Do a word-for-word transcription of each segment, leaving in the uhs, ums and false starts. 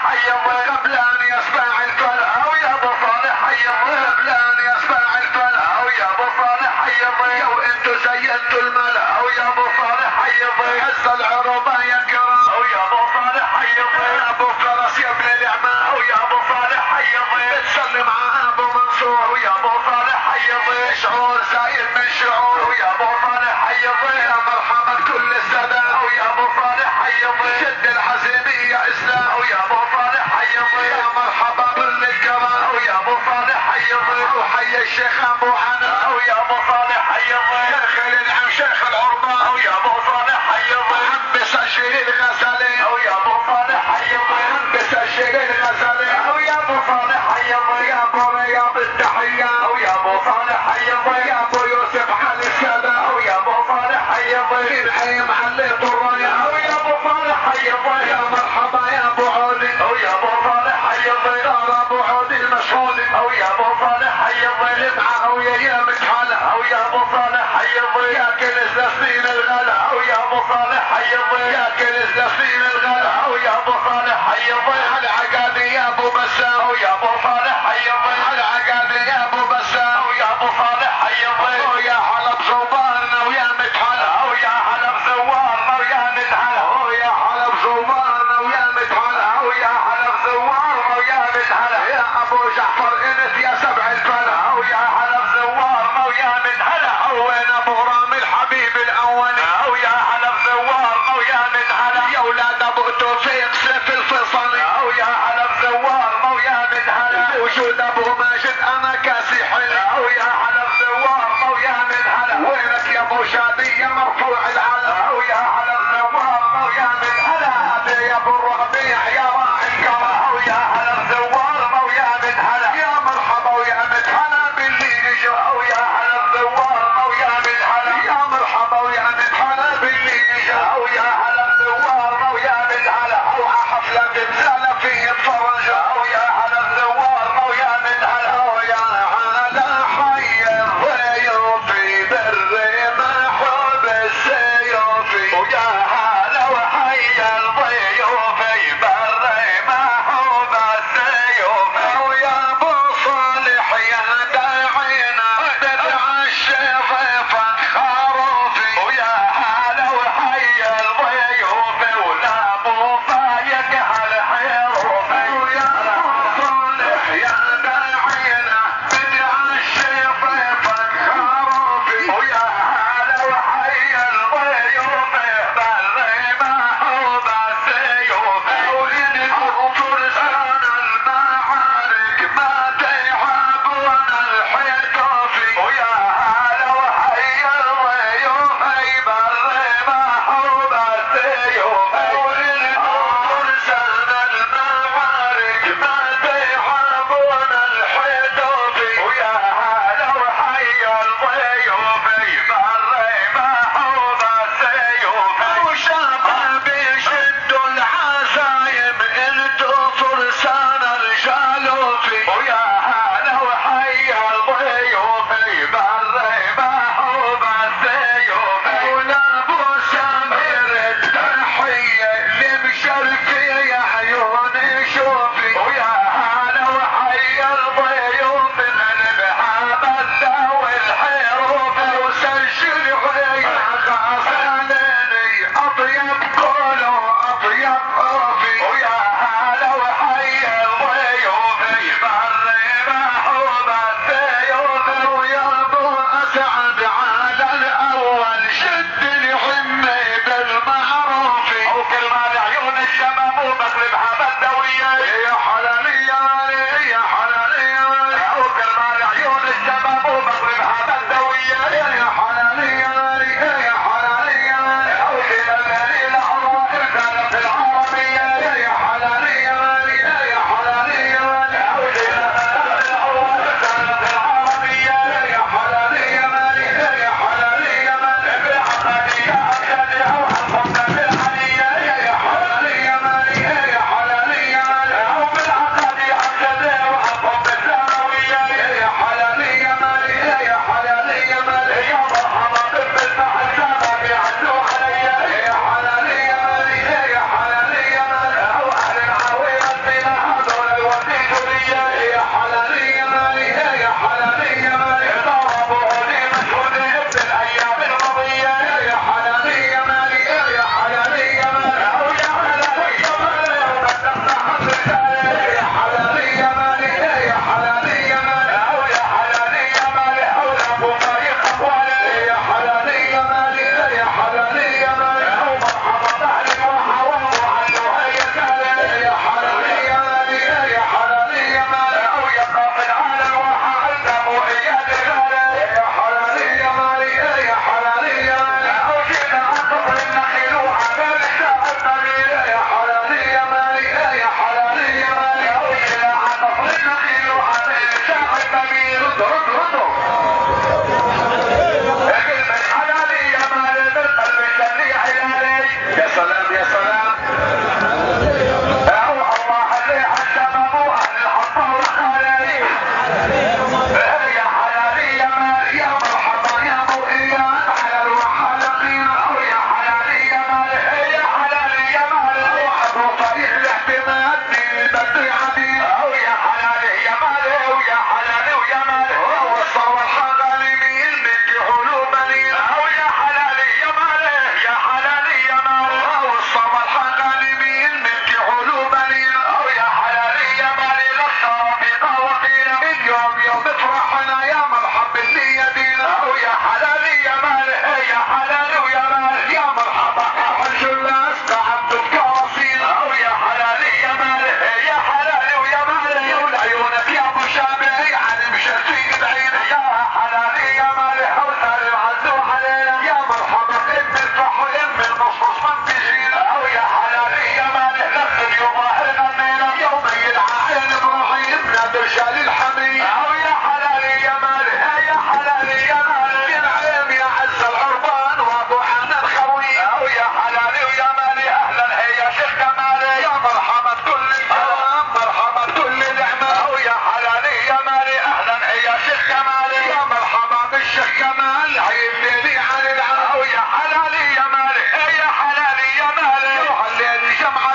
حي الضيف قبل ان يسمع الفلا ويا ابو صالح حي الضيف قبل ان يسمع الفلا ويا ابو صالح حي الضيف لو انتو زينتوا الملا ويا ابو صالح حي الضيف حس العروبه ينكرا ويا ابو صالح حي الضيف ابو فرس يا ابن الاعمى ويا ابو صالح حي الضيف بتسلم على ابو منصور ويا ابو صالح حي الضيف شعور زايد من شعور ويا ابو صالح حي الضيف يا مرحبا بكل السادة ويا ابو صالح حي الضيف شد الحزيمية اسلام ويا ابو صالح حي الضيف يا مرحبا بالكرام ويا ابو صالح حي الضيف وحي الشيخ ابو عنا ويا ابو صالح حي الضيف شيخ الانعام شيخ العربة ويا ابو صالح حي الضيف حبس الشيء الغزالي ويا ابو صالح حي الضيف حبس الشيء الغزالي ويا ابو صالح حي الضيف يا ابو رياض التحية ويا ابو صالح حي الضيف يا ابو يوسف علي السادة ويا ابو صالح حي الضيف العيم عليت الراية ويا ابو صالح حي الضيف يا مرحبا يا ابو عودي ويا ابو صالح حي الضيف يا ابو عودي المشهودي ويا ابو صالح حي الضيف معه ويا يا متحالة ويا ابو صالح حي الضيف يا كنز لسنين الغلا ويا ابو صالح حي الضيف يا كنز لسنين الغلا ويا ابو صالح حي الضيف على عقادي يا ابو بسام ويا ابو صالح حي الضيف على عقادي يا ابو بسام ويا ابو صالح حي الضيف ويا حلب صوبارنا ويا متحالة ويا حلب زوارنا ويا متحالة ويا حلب صوبارنا ويا متحالة ويا حلب زوارنا ويا متحالة يا ابو جعفر انت يا سبع الفلا ويا حلب زوارنا ويا متحالة وين ابو رامي الحبيب الاول ويا حلب زوارنا ويا متحالة يا اولاد ابو توفيق سيف الفصل ويا حلب زوارنا ويا متحالة وجود ابو ماجد انا كاسي حلو ويا حلب زوارنا ويا متحالة وينك يا ابو شادي يا مرفوع العلم ويا حلب زوارنا ويا متحالة يا ابو الربيع يا راعي الكرم ويا حلب زوارنا ويا متحالة يا مرحبا ويا متحالة باللي اجا ويا حلب زوارنا ويا متحالة يا مرحبا ويا متحالة باللي اجا ويا حلب زوارنا ويا متحالة او حفلة بمزالة في الفرج ويا حلب زوارنا ويا متحالة ويا على حي الضيوفي بالرمح وبالسيوفي ويا هلا وحي الضيوفي بالرمح وبالسيوفي ويا ابو صالح يا داعينا بدع الشيخ فخروفي ويا هلا وحي الضيوفي ولا ابو فايق هالحروفي ويا ابو صالح يا داعينا بدع الشيخ فخروفي ويا هلا وحي الضيوفي بالرمح وبالسيوفي وإن فرسان المعارك ما تيعبون الحيطوفي ويا هلا وحي الضيوفي بالرمح وبالسيوفي وإن فرسان المعارك ما تيعبون الحيطوفي ويا هلا وحي الضيوفي بالرمح وبالسيوفي وشباب يشدوا العزايم انتو فرسان الجالوفي ويا هلا وحي الضيوفي بالرمح وبالسيوفي ولا ابو سمير التحية لمشرفي يا عيوني شوفي ويا هلا وحي الضيوفي من بحابة والحروف وسجل ويا غزاليني اطيب قولوا اطيب خوفي ويا هلا وحي الضيوفي بالرمح وبالسيوفي ويا ابو اسعد على الاول شد الحمي بالمعروف وكل ما لعيون الشباب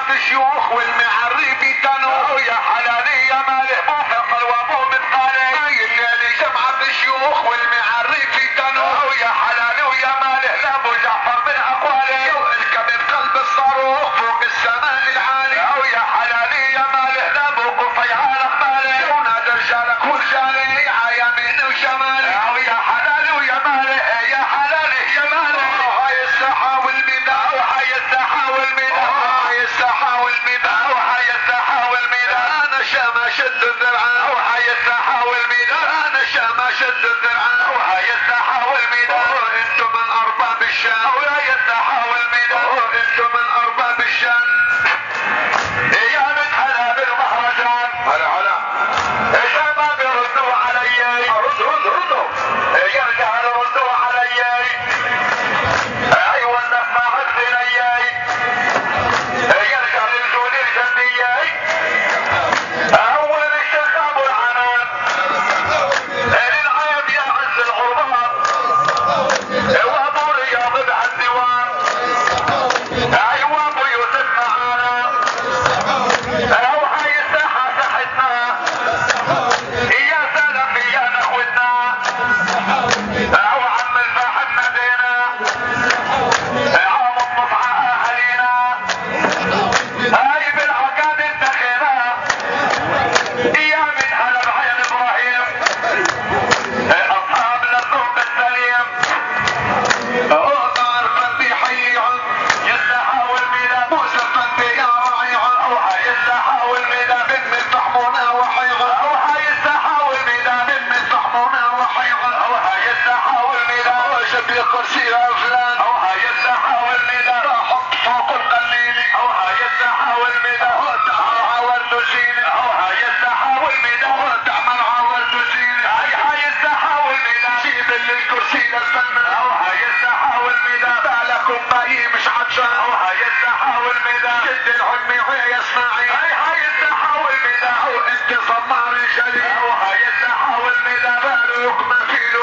شمعة الشيوخ والمعري تنو يا حلالي يا ماله موفق وابو مثقالي الليل شمعة الشيوخ والمعري تنو يا حلالي ويا ماله لابو جعفر من اقوالي الكبد قلب الصاروخ فوق السماء العالي او يا حلالي يا ماله لابو قفي على قبالي ونادى رجالك ورجالي عيامين وشمالي او يا حلالي ويا ماله يا حلالي يا ماله هاي الساحة والميدان وهاي الساحة والميدان هاي الساحة والميدان وهاي الساحة والميدان انا شام شد الذرعان وهاي الساحة والميدان انا شام شد الذرعان وهاي الساحة والميدان انتم من ارباب الشام وهاي الساحة والميدان انتم من ارباب الشام يا من هلا بالمهرجان هلا هلا شباب ردوا علي رد رد ردوا يا رجال ردوا علي ايوه النسمة عدلي يا رجال الجود الجندي اول الشخاب والعنان للعيب يا عز الغربان وابو رياض بعالديوان ايوه ابو يوسف معانا او هاي الساحة ساحتنا يا سلام يا نخوتنا او عم الفاحل نادينا عام الطفعة اهالينا هاي بالعقاد الدخيلة يا من هلا بعين ابراهيم اصحاب للذوق السليم اغمار فندي حيهم يا الساحة والميدان موسى فندي يا رعيهم او هاي الساحة والميدان من الفحمونة وحيهم او هاي الساحة والميدان من الفحمونة وحيهم او هاي الساحة والميدان شبيه كرسي فلان او هاي الساحة والميدان حط فوق القليل او هاي الساحة والميدان تعمل عورد زين او هاي الساحة والميدان تعمل عورد زين هاي هاي الساحة والميدان جيب اللي الكرسي للفن او هاي الساحة والميدان بالكم باقي مش عطشان او هاي الساحة والميدان جد العلمي يا اسماعيل هاي هاي الساحة والميدان او انت صمار الجليل او هاي الساحة والميدان بالك ما في